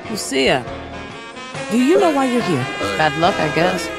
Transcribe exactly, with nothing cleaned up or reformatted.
Lucia, do you know why you're here? Bad luck, I guess.